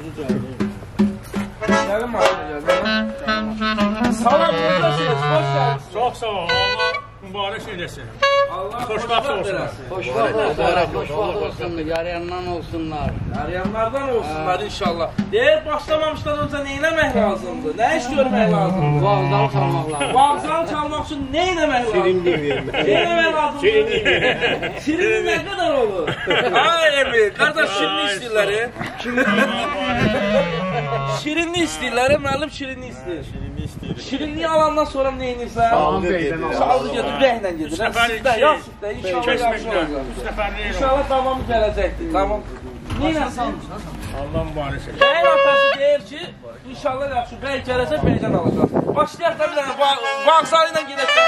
Gəlin maşına gəlin. Salam, buradasınız, hoş gəldiniz. Çox sağ ol, Allah mübarək eləsin. Allah xoşbəxt olsun. Xoşbəxt olsunlar, yarayandan olsunlar. Yarayanlardan olsunlar inşallah. Deyir, başlamamışdan öncə nə eləmək lazımdır? Nə iş görmək lazımdır? Vağzal çalmaq lazım. Vağzal çalmaq üçün nə eləmək lazımdır? Şirinlik vermək. Nə eləmək lazımdır? Şirinlik nə qədər olur? Ay Emil, qardaş şirinlik istəyirlər. Şirinlik istəyirlər, müəllim şirinlik istəyir. Şirinliyi alandan sonra nə edirsən? Saldı gedir, bəhlə gedir. Yaxşı, inşallah yaxşı olacaq. İnşallah davamı gələcəkdir. Tamam. Neynə salmışsın? Allah mübarək eləsin. Bəyin atası deyir ki, inşallah yaxşı, bəy gələcək, bəydən alacaq. Başlayaq da bir dənə, vağzal ilə gedək.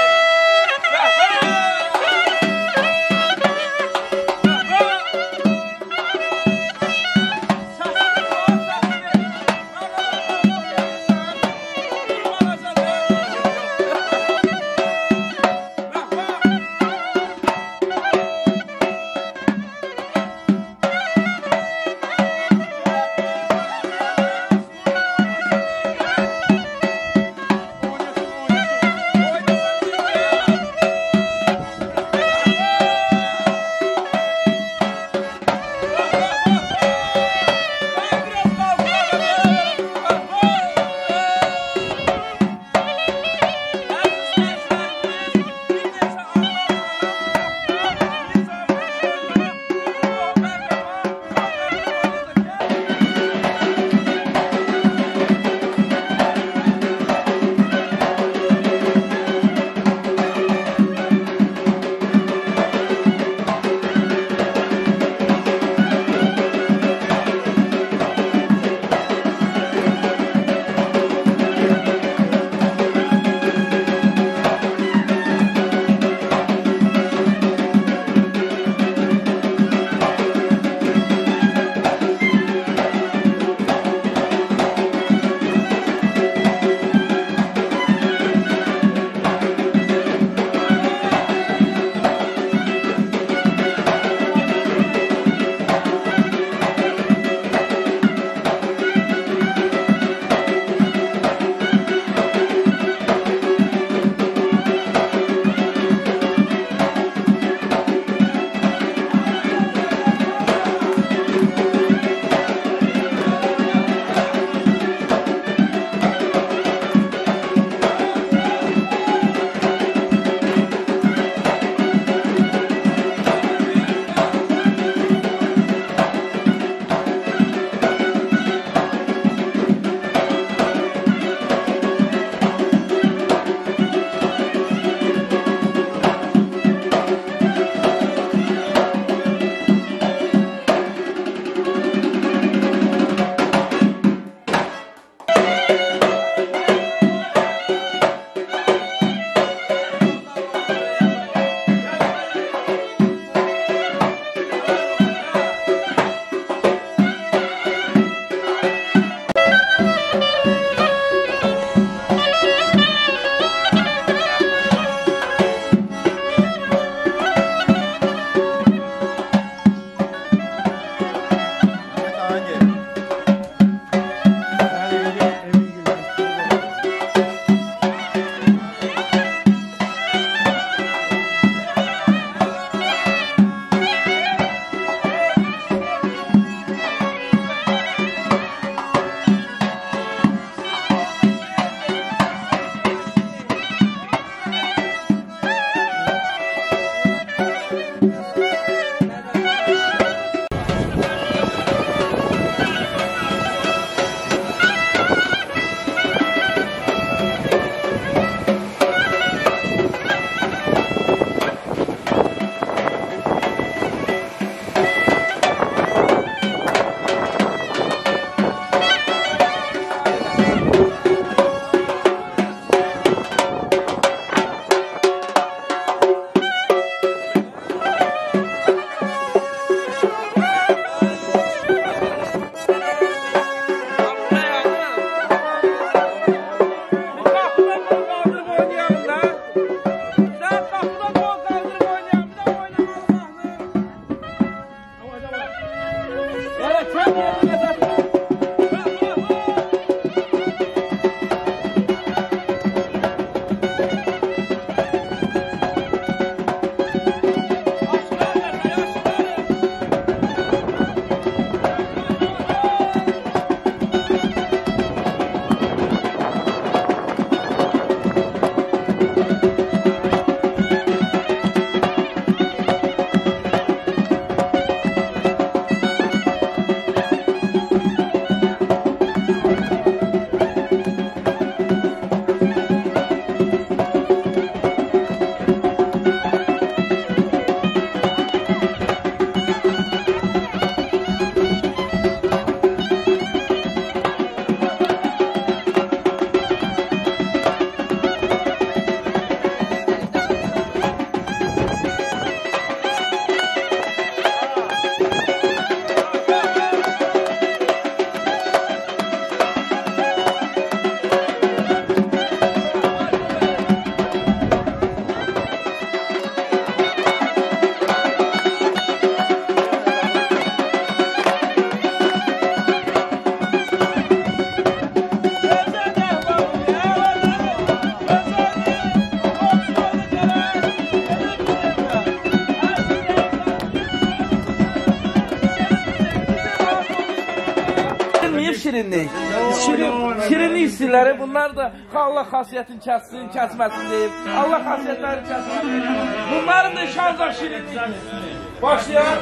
Olmayıb şirinlik. Şirinlik istəyirlər. Bunlar da Allah xasiyyətini kəssin, kəsməsin deyib. Allah xasiyyətləri kəsməsin. Bunların da şancaq şirinlikdir. Başlayaq.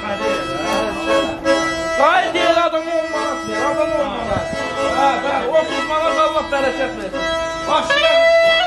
Qayı deyil adamı 10 manat verir. Adam 10 manat. 30 manat Allah bərəkət versin. Başlayaq.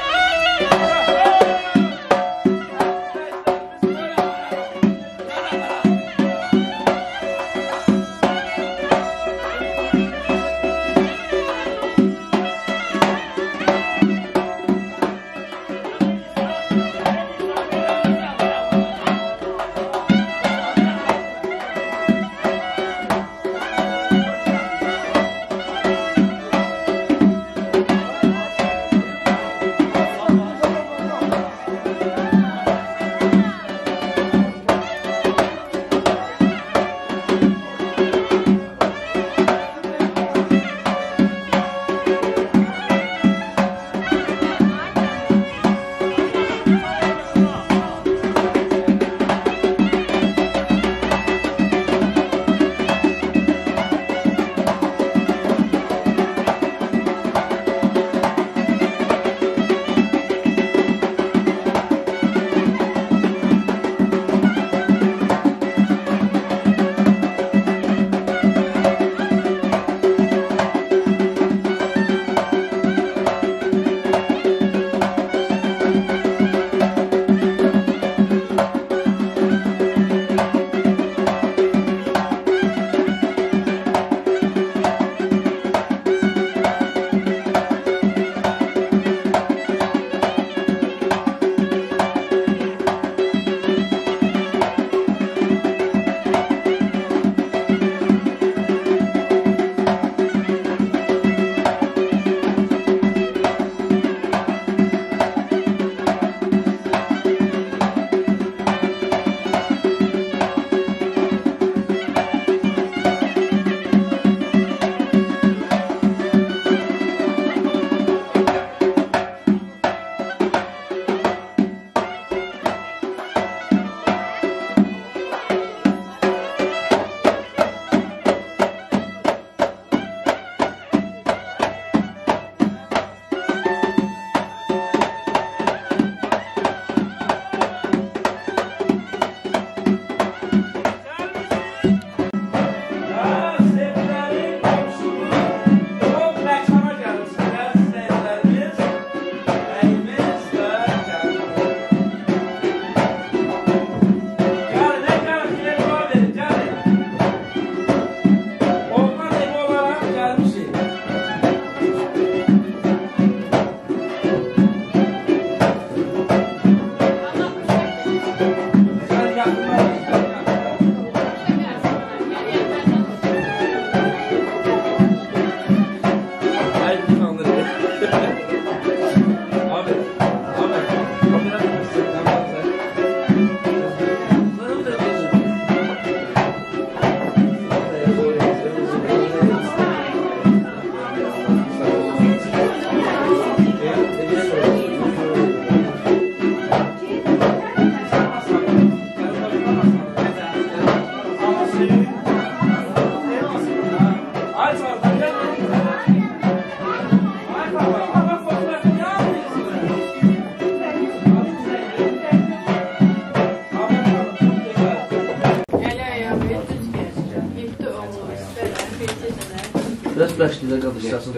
Biraz başlayacaq qadışlasın.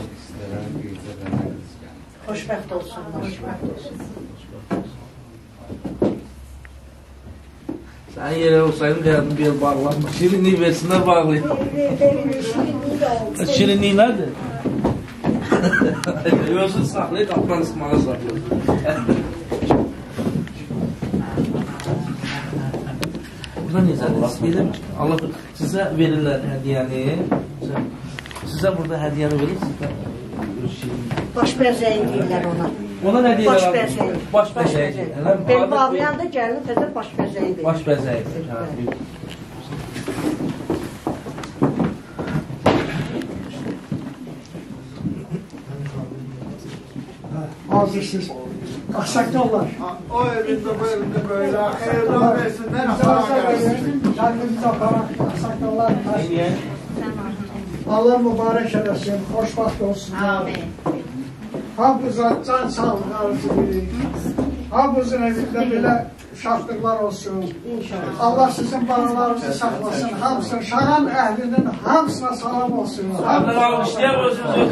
Xoşbəxt olsunlar, xoşbəxt olsunlar. Sən yerə olsaydın, deyədim, bir yer bağlanma. Şirinlik versinlər, bağlayın. Şirinlik nədir? Yoxsa saxlayın, qapıdan ismağa saxlayın. Burada necədir? İstəyirəm, Allah sizə verirlər hədiyəni. Sizə burada hədiyəni verir, sizə baş bəzəyi deyirlər ona. Ona nə deyirlər? Baş bəzəyi. Baş bəzəyi. Bel bağlayanda gəlin təzə baş bəzəyi deyir. Baş bəzəyi. Hazırsınız. Asakta olar. O evinde bu evinde böyle. Hayırdan versinler. Kendinizi aparan asakta olar. Niye? Allah mübarək eləsin, xoşbaxt olsunlar. Hamımıza can sağlığı arzu edirik. Hamımızın evində belə uşaqlıqlar olsun. Allah sizin balalarınızı saxlasın, hamısın, şahan əhlinin hamısına salam olsun. Allah almışlar, özünüz.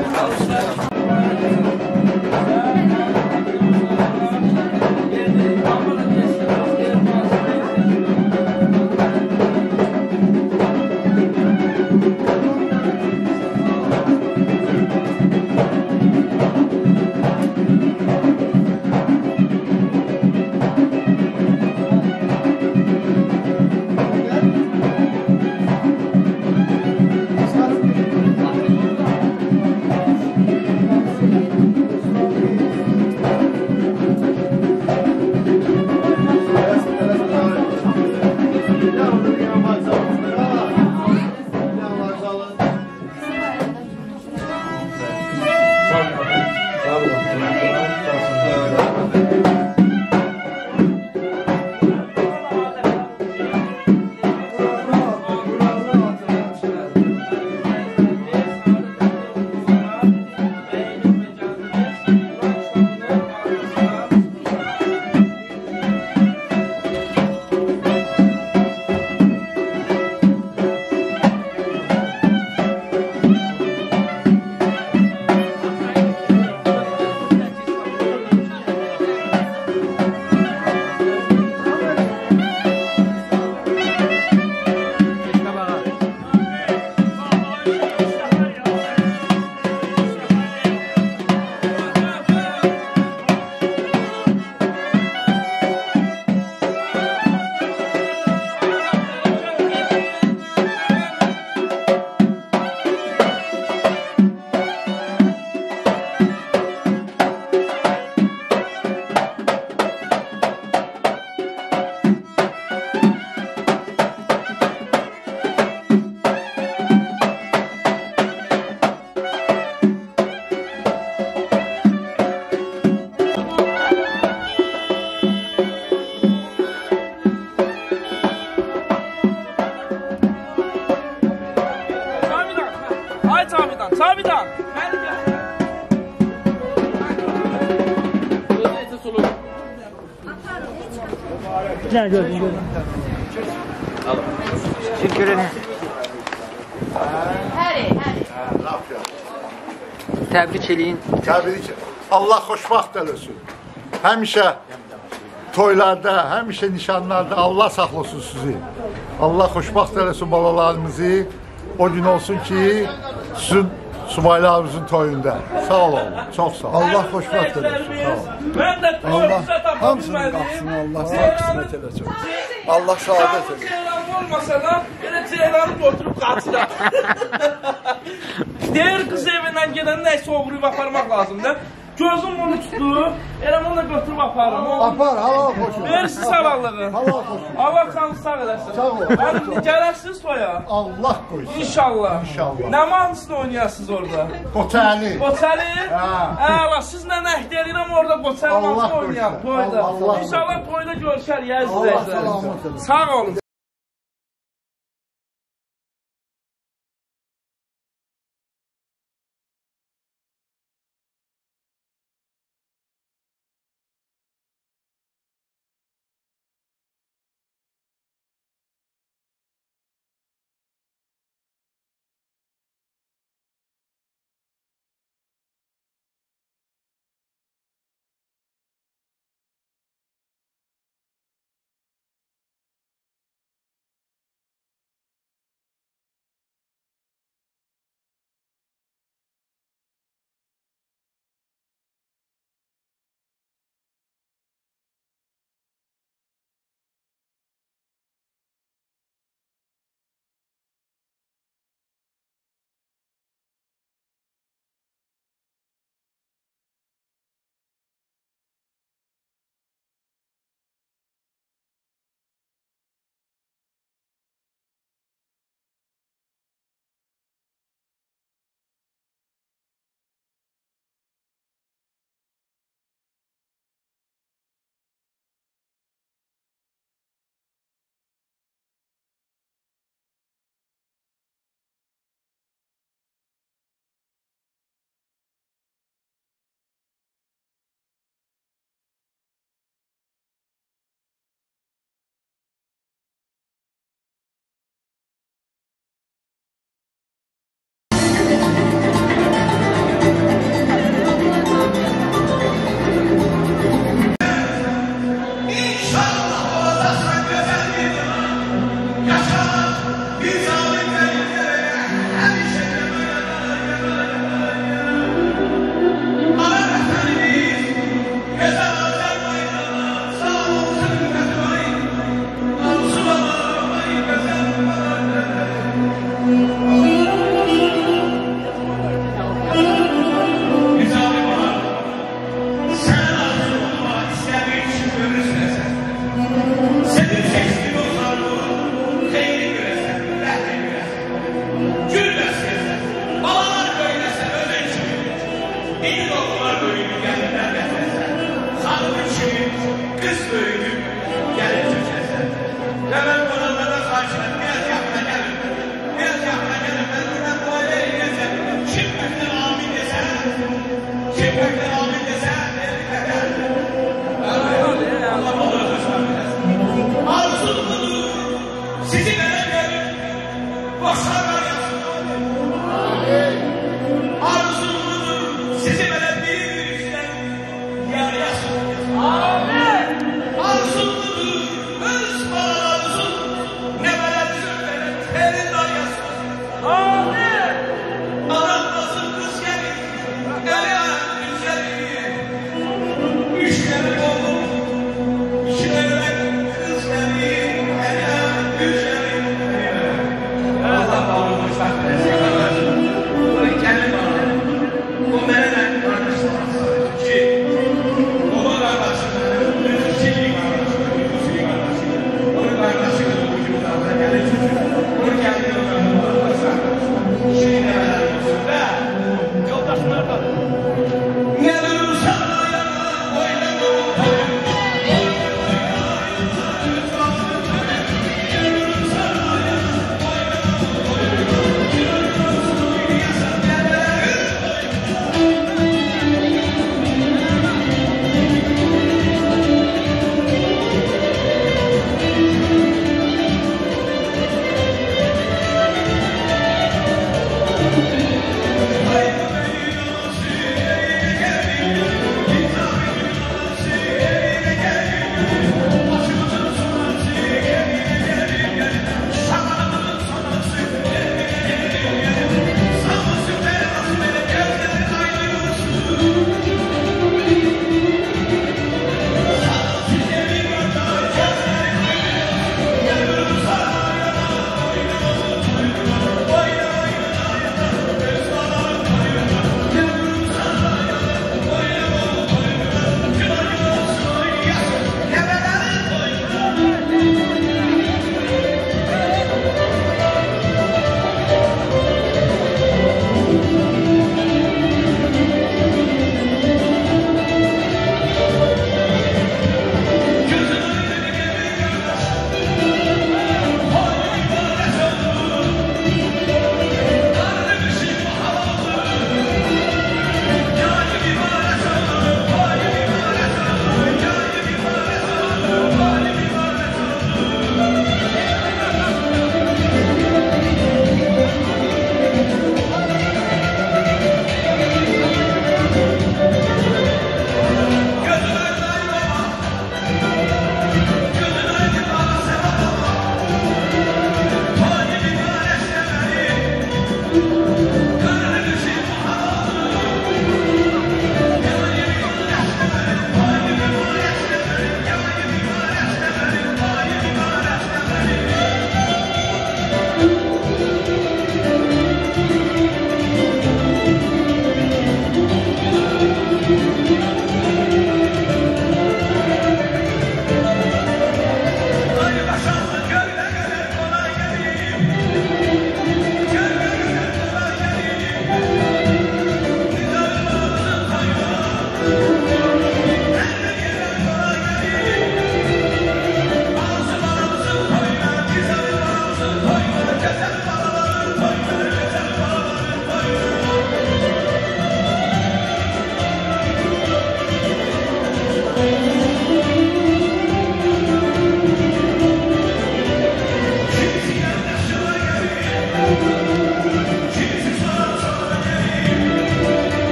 Sabitan. Gel gördüm. Teşekkür ederim. Təbrik eləyin. Təbrik. Allah xoşbaxt eləsin. Həmişə toylarda, həmişə nişanlarda Allah saxlasın sizi. Allah xoşbaxt eləsin balalarımızı. O gün olsun ki, sizin subaylarımızın toyunda. Sağ olun, çox sağ olun. Allah xoşbaxt eləsin. Ben de toyumuza tapa Hamısının qapısını Allah sağ qismət eləsin. Allah şəhadət eləsin. Ceylan olmasa da, belə Ceylanı götürüb qaçıram. Deyir qız evindən gedən nəysə oğruyub aparmaq lazımdır. Gözüm onu tutdu, elə onu da götürüb aparım. Apar, halal xoşun. Versin sağlığı. Halal xoşun. Allah kanı sağ eləsin. Sağ ol. Gələrsiniz toya. Allah qoysun. İnşallah. İnşallah. Nə mahnısını oynayasınız orada? Qoçəli. Qoçəli? Ha. Əla, sizlə əhd edirəm orada Qoçəli Allah mahnısını oynayaq qoysun. toyda. Allah İnşallah toyda görüşərik əziz Allah izləyicilər. salamat eləsin. Sağ olun. Siz böyüdüm, gelin sözlerse. Ve ben buralara karşılık biraz yakına gelin. Biraz yakına gelin. Ben buradan dua edeyim desem. Şimdikten amin desem. Şimdikten amin desem. Allah olur hoşlanmaz. Arzum budur. Sizi veremedim. Boşlar yapsın. Arzum budur. Sizi veremedim. Yar yasın. Amin.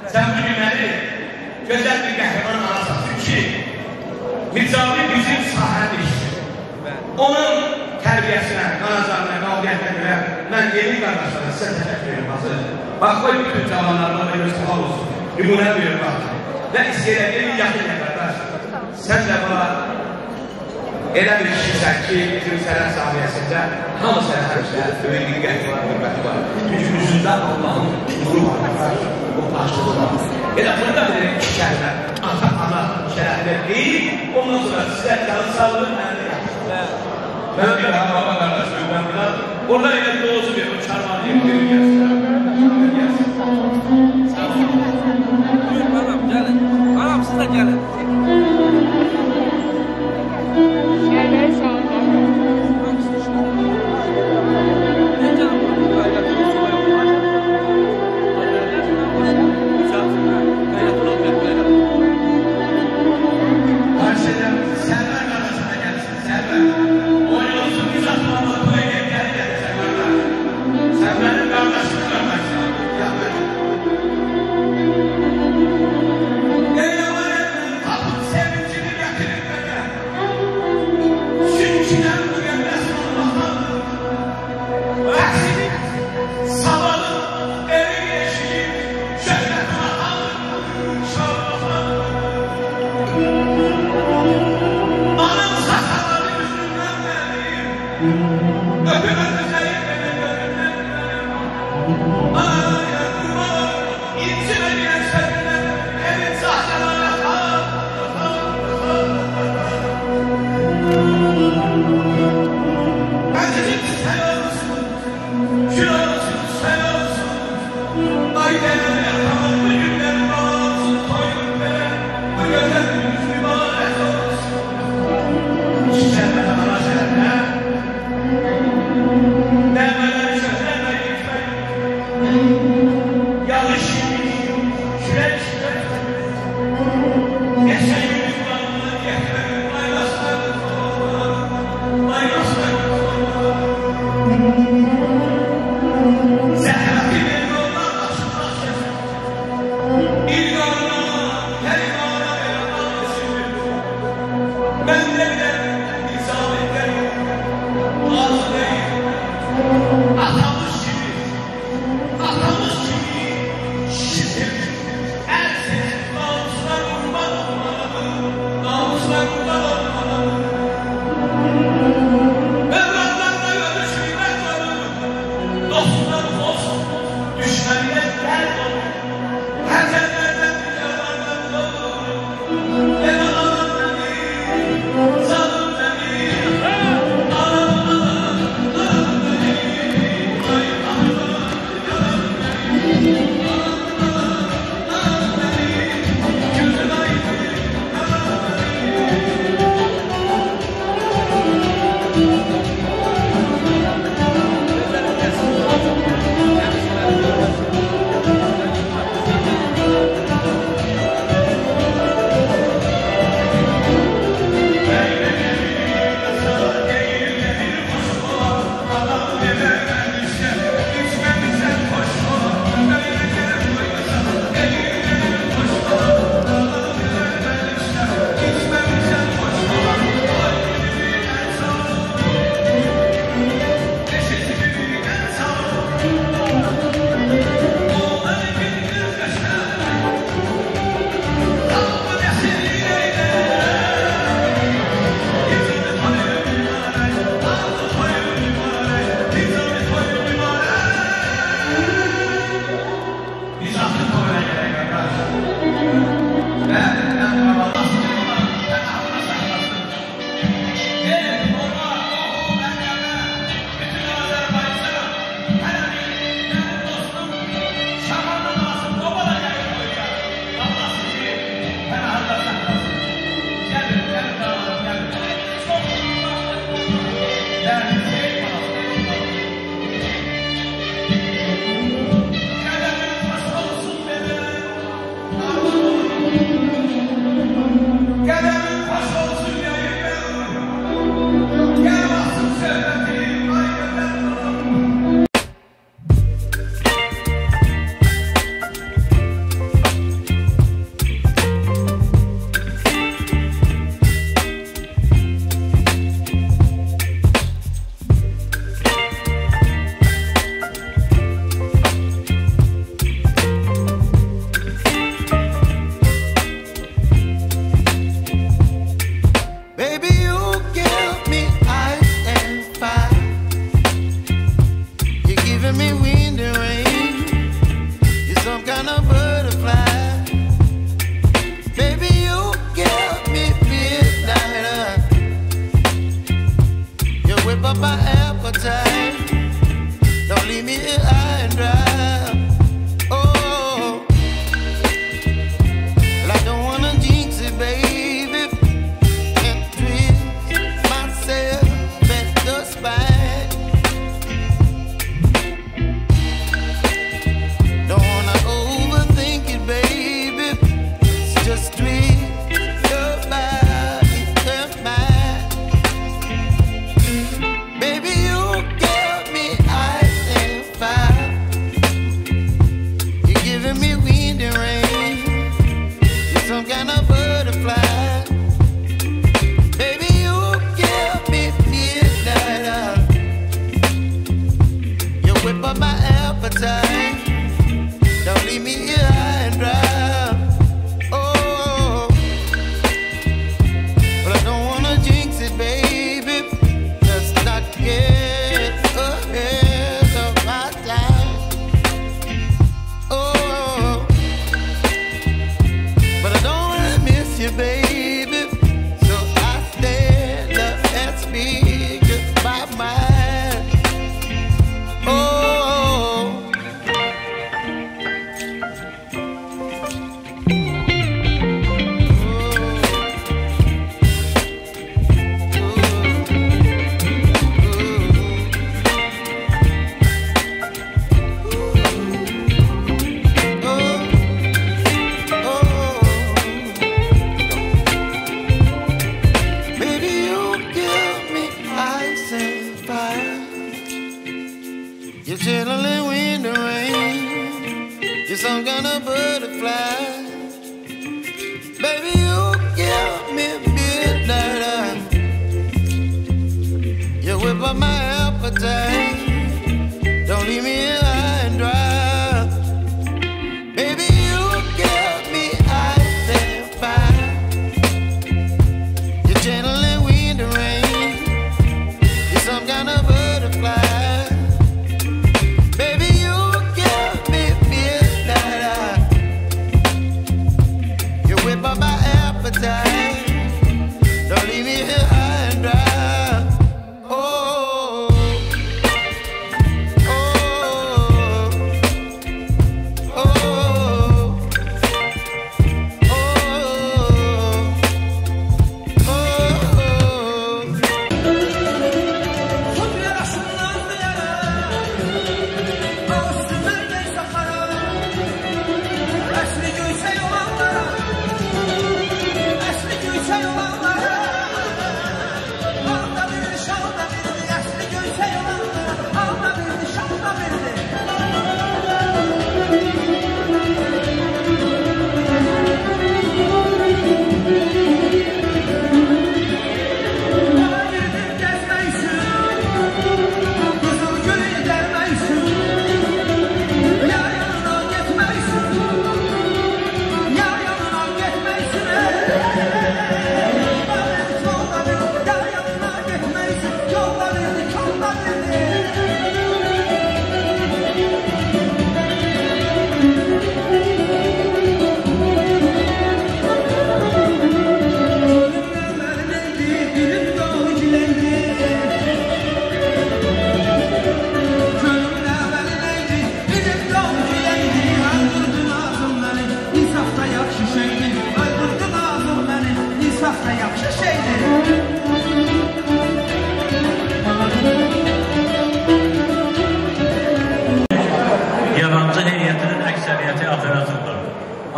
Sən bu günləri gözəl bir qəhrəman alacaksın ki, Mirzavi bizim sahədir. Onun tərbiyəsinə, qanacağına, qavliyyətinə görə mən yeni qardaşlara sizə təşəkkür edirəm. Bax, qoy bütün cavanlarına da göstəxal olsun. Nümunə buyur bax. Və istəyirəm, evi yaxın qardaş. Sən də bana elə bir kişisən ki, kimsələrin sahiyyəsində hamı sənə həmişə böyük diqqəti var, hürməti var. Çünki üzündə Allah'ın nuru var. O taşlığı var. Elə burada belə iki kəlmə, ata, ana şərəflə deyil, ondan sonra sizə canı sağlığı mənə yaxşıdır. Mən bir daha baba qardaşım, mən bir daha oradan elə doğusu bir, o çarmanıyım, bir gəlsin. Sağ olun. Anam, gəlin. Anam, siz də gəlin.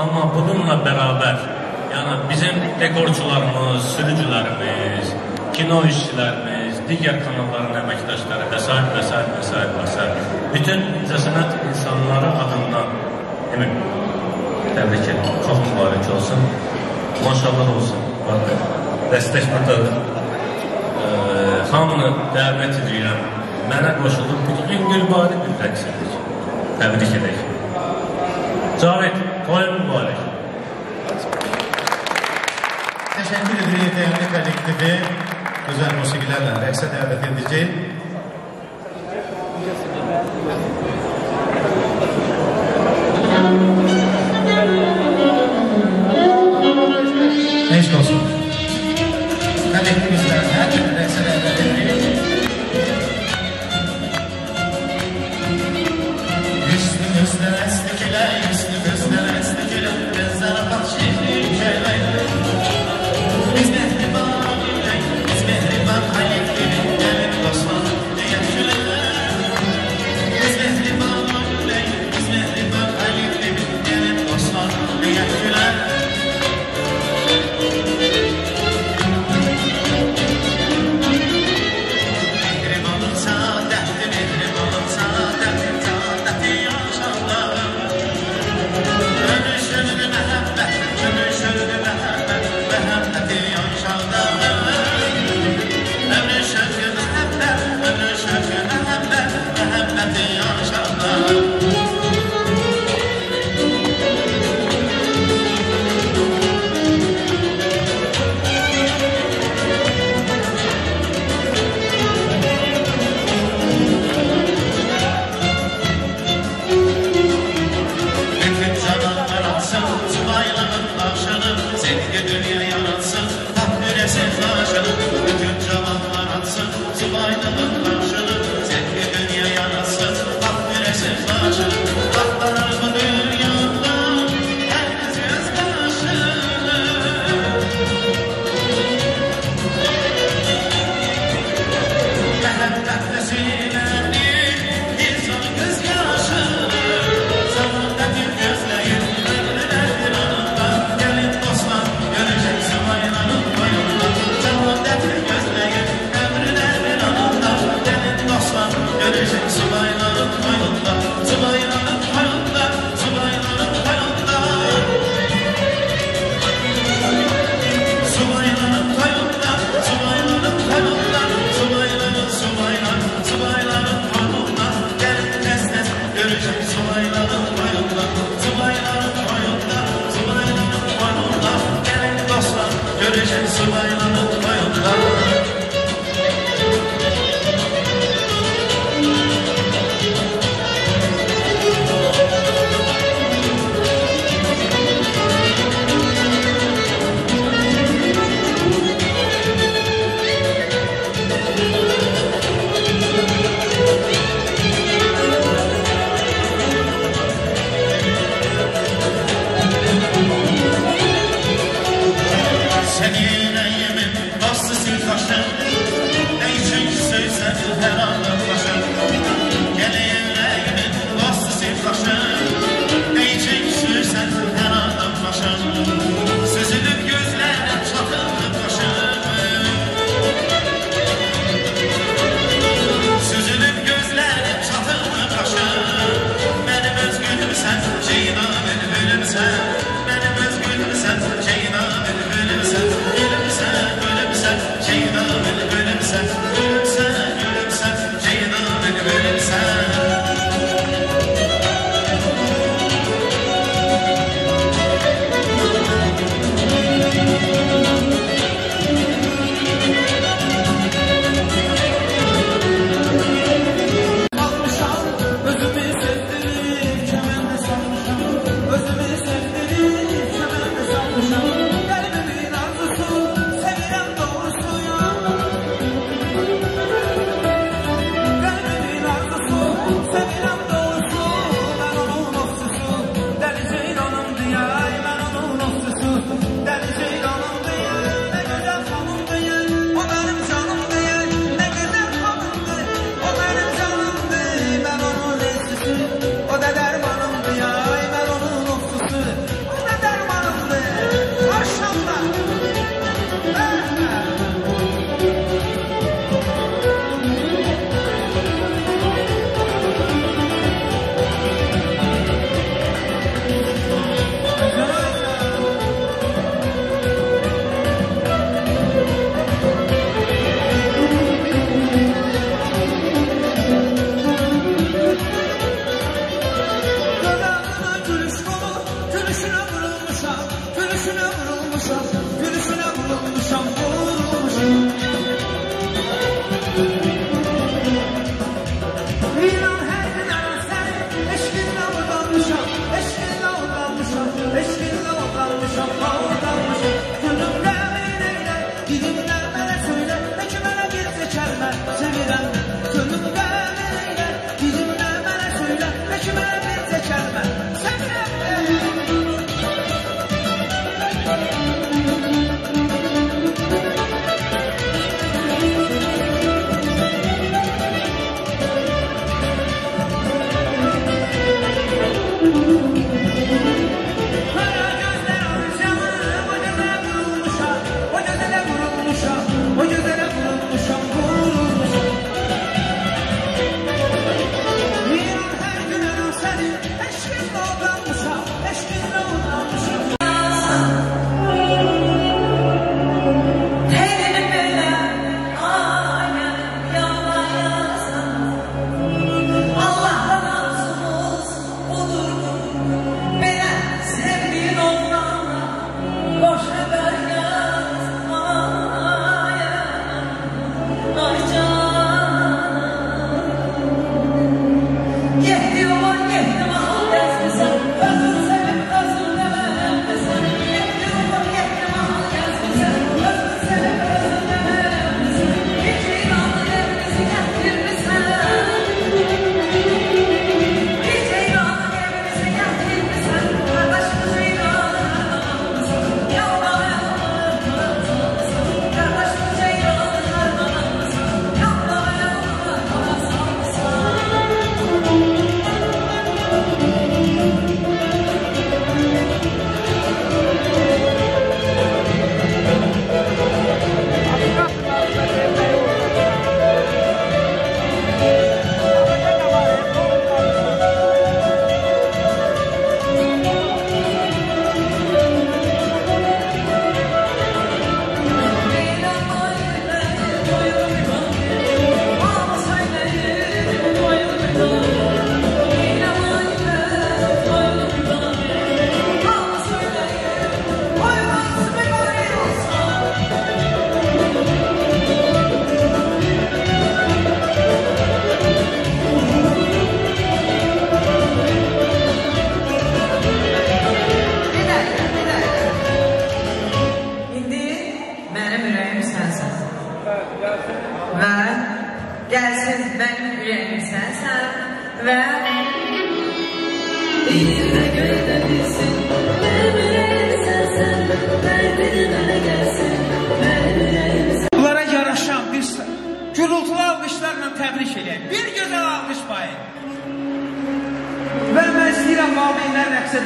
Amma bununla beraber yani bizim dekorçularımız, sürücülerimiz, kino işçilerimiz, diğer kanalların əməkdaşları və s. Bütün incəsənət insanları adından emin təbrik edim. Çox mübarək olsun. Maşallah olsun. Dəstək buradadır. Hamını dəvət edirəm. Mənə qoşulub bütün Gülbari bir rəqs edir. Təbrik edək. Cavit, toyun mübarək. Teşekkür edirik değerli kolektifi. Güzel musikilerle rəqsə dəvət edəcək. Eşk olsun. Kolektivistler her türlü rəqsə dəvət edirik. Üstümüzde estikiler, üstümüzde estikiler, bizlere bak şehri ülkeler. Biz mehriban ülkeler, biz mehriban hayetleri, gelin dostlar, yaşlılar. Biz mehriban ülkeler, biz mehriban hayetleri, gelin dostlar, yaşlılar.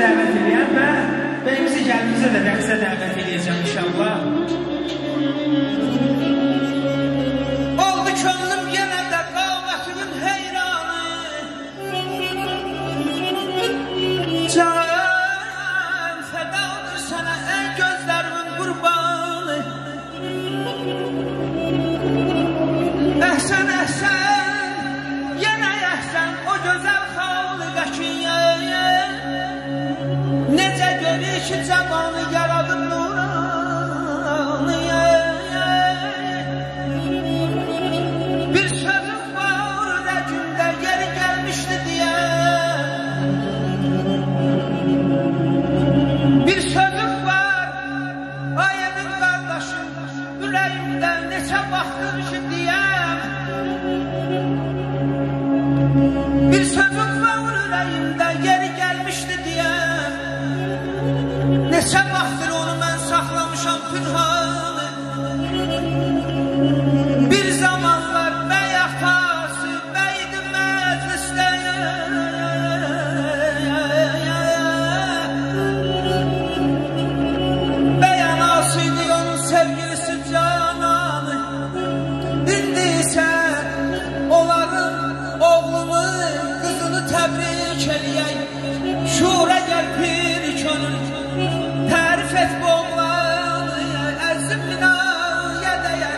dəvət edirəm və bəyimizi gəlimizə də rəqsə dəvət edəcəm inşallah. Oldu könlüm yenə də qamətinin heyranı, can fədadır sənə ən gözlərimin qurbanı. Əhsən, əhsən, yenə əhsən o gözəl xaliqəkiyə. Necə görür ki, cavanı yaradır nuranıya. Bir sözüm var rəqimdə yeri gəlmişdi deyə. Bir sözüm var, ayəmin qardaşım, ürəyimdə neçə vaxtdır ki deyəm. Bir sözüm var ürəyimdə yeri gəlmişdi deyəm. Neçə vaxtdır onu mən saxlamışam pünhanı. Bir zamanlar bəy atası, bəydi məclisdə. Bəy anasıydı onun sevgilisi cananı. İndi isə onların oğlunu, qızını təbrik eləyək. Şura gəl pir könül, tərif et bu oğlanı, əzim binaya dəyər.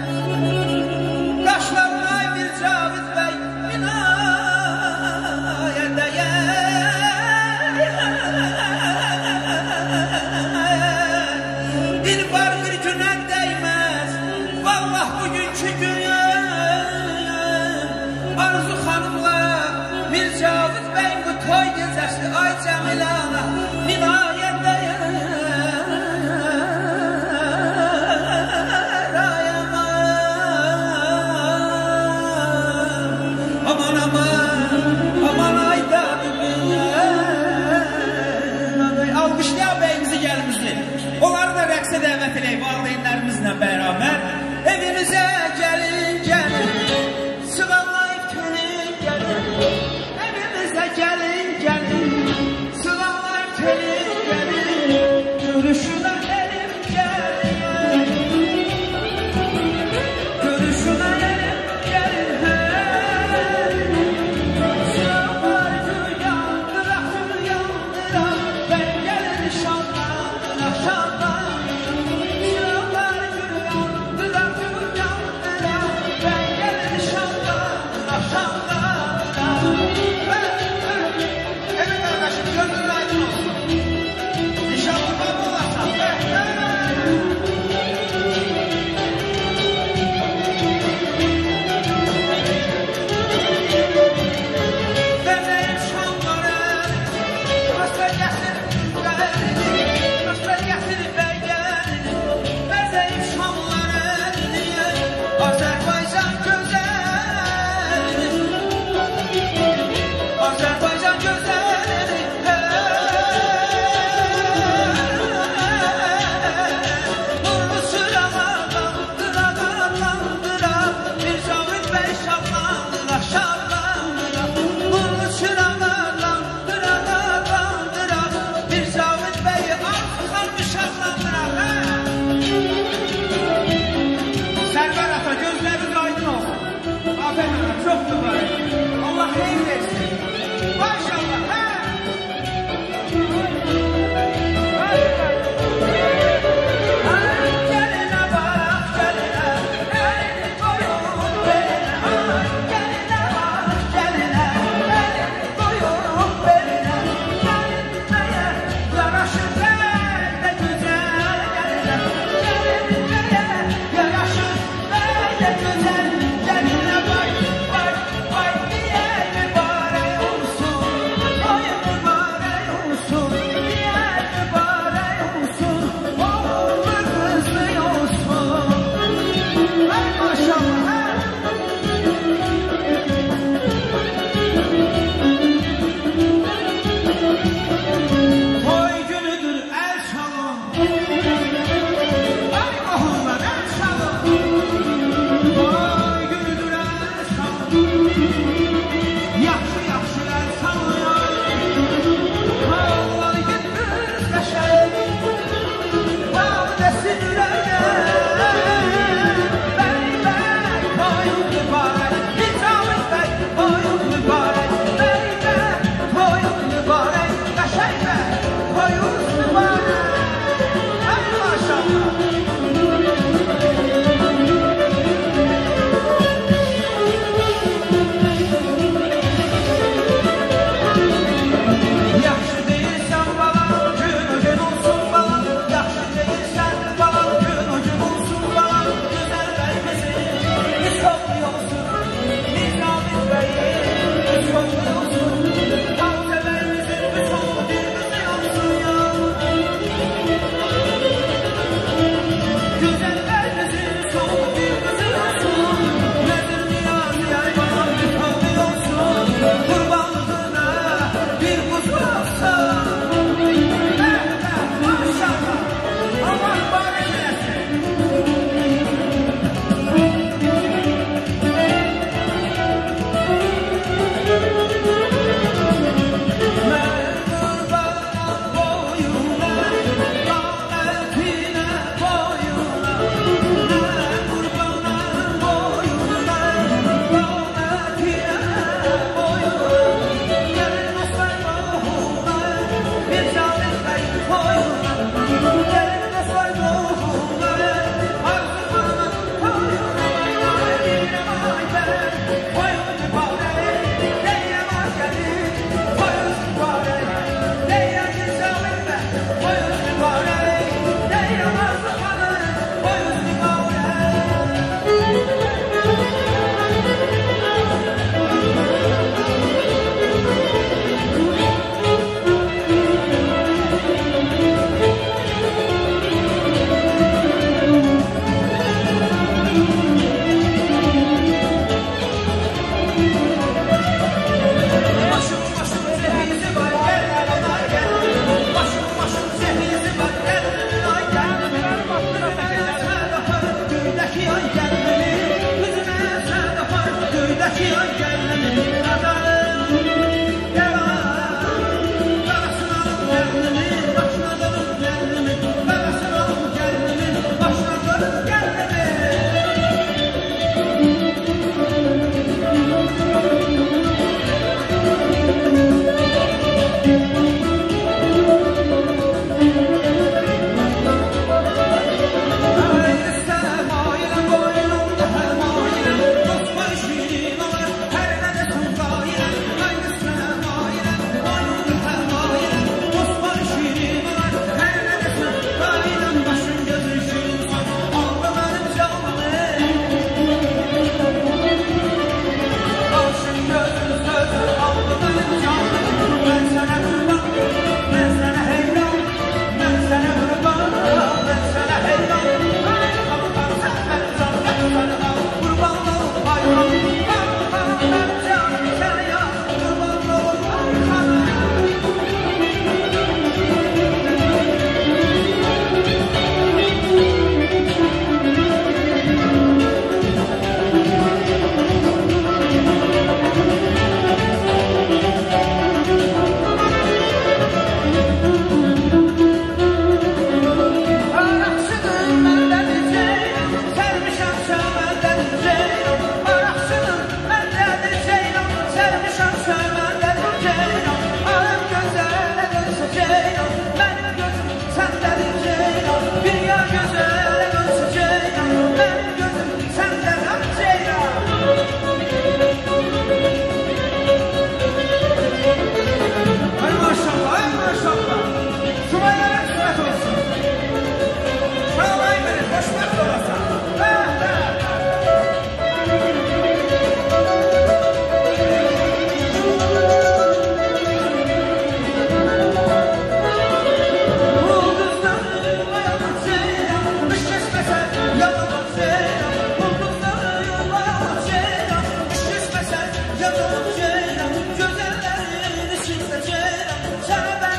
Qaşlarına bir Cavid bəy binaya dəyər. Bir var bir günə dəyməz, vallah bugünkü günə. Arzu xanımla bir Cavid bəy bu toy gecəsi, ay Cəmilə ana binaya dəyər. Aman aman, aman ayda alqışlayaq bəyimizi gəlmişdir. Onları da rəqsə dəvət edək valideynlərimizlə bərabər.